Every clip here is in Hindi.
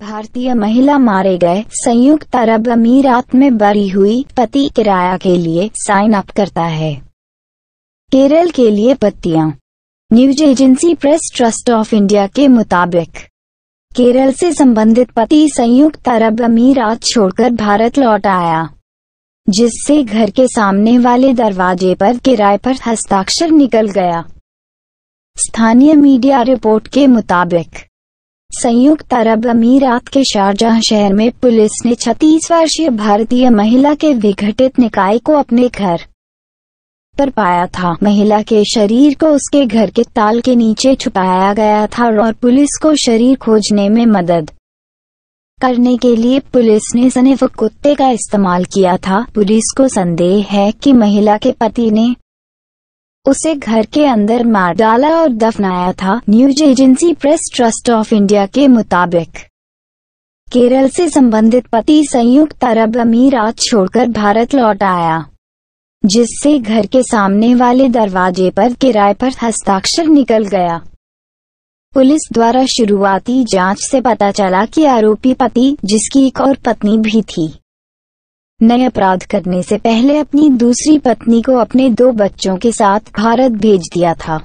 भारतीय महिला मारे गए। संयुक्त अरब अमीरात में बरी हुई पति किराया के लिए साइन अप करता है। केरल के लिए पत्तियां। News agency press trust of India के मुताबिक केरल से संबंधित पति संयुक्त अरब अमीरात छोड़कर भारत लौट आया, जिससे घर के सामने वाले दरवाजे पर किराए पर हस्ताक्षर निकल गया। स्थानीय मीडिया रिपोर्ट के मुताबिक संयुक्त अरब अमीरात के शारजाह शहर में पुलिस ने 36 वर्षीय भारतीय महिला के विघटित निकाय को अपने घर पर पाया था। महिला के शरीर को उसके घर के ताल के नीचे छुपाया गया था और पुलिस को शरीर खोजने में मदद करने के लिए पुलिस ने स्निफ कुत्ते का इस्तेमाल किया था। पुलिस को संदेह है कि महिला के पति ने उसे घर के अंदर मार डाला और दफनाया था। News agency press trust of India के मुताबिक केरल से संबंधित पति संयुक्त अरब अमीरात छोड़कर भारत लौट आया, जिससे घर के सामने वाले दरवाजे पर किराए पर हस्ताक्षर निकल गया। पुलिस द्वारा शुरुआती जांच से पता चला कि आरोपी पति, जिसकी एक और पत्नी भी थी, नए अपराध करने से पहले अपनी दूसरी पत्नी को अपने 2 बच्चों के साथ भारत भेज दिया था।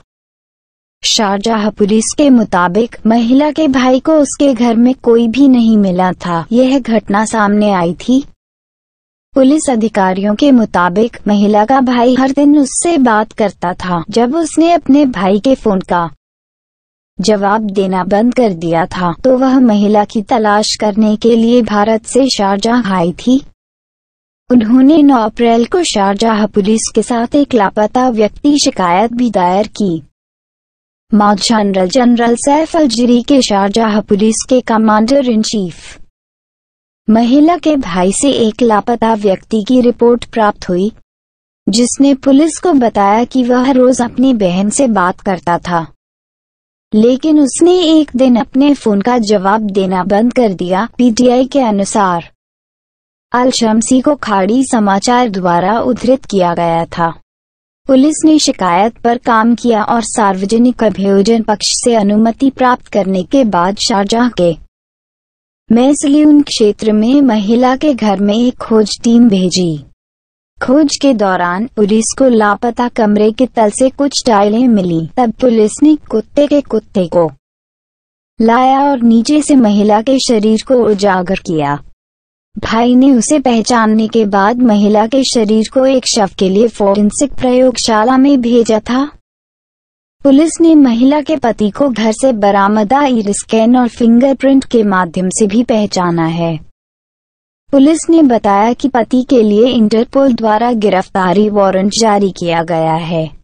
शारजाह पुलिस के मुताबिक महिला के भाई को उसके घर में कोई भी नहीं मिला था। यह घटना सामने आई थी। पुलिस अधिकारियों के मुताबिक महिला का भाई हर दिन उससे बात करता था। जब उसने अपने भाई के फोन का जवाब देना बंद कर दिया था, तो वह महिला की तलाश करने के लिए भारत से शारजाह आई थी। उन्होंने 9 अप्रैल को शारजाह पुलिस के साथ एक लापता व्यक्ति शिकायत भी दायर की। मेजर जनरल सैफ अलजरी के शारजाह पुलिस के कमांडर इन चीफ महिला के भाई से एक लापता व्यक्ति की रिपोर्ट प्राप्त हुई, जिसने पुलिस को बताया कि वह रोज अपनी बहन से बात करता था, लेकिन उसने एक दिन अपने फोन का जवाब देना बंद कर दिया। पीटीआई के अनुसार अल शम्सी को खाड़ी समाचार द्वारा उद्धृत किया गया था। पुलिस ने शिकायत पर काम किया और सार्वजनिक अभियोजन पक्ष से अनुमति प्राप्त करने के बाद शारजाह के मैसलियून क्षेत्र में महिला के घर में एक खोज टीम भेजी। खोज के दौरान पुलिस को लापता कमरे के तल से कुछ टाइलें मिली। तब पुलिस ने कुत्ते को लाया और नीचे से महिला के शरीर को उजागर किया। भाई ने उसे पहचानने के बाद महिला के शरीर को एक शव के लिए फोरेंसिक प्रयोगशाला में भेजा था। पुलिस ने महिला के पति को घर से बरामदा इर स्कैन और फिंगरप्रिंट के माध्यम से भी पहचाना है। पुलिस ने बताया कि पति के लिए इंटरपोल द्वारा गिरफ्तारी वारंट जारी किया गया है।